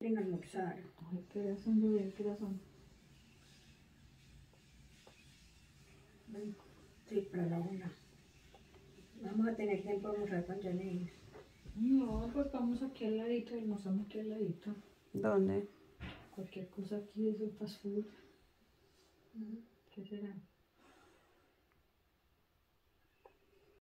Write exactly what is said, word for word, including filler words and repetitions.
En almorzar. Ay, qué razón, Julián, qué razón. Sí, para la una. Vamos a tener tiempo de almorzar con Janine. No, pues vamos aquí al ladito, almorzamos aquí al ladito. ¿Dónde? Cualquier cosa aquí es un fast food. ¿Qué será?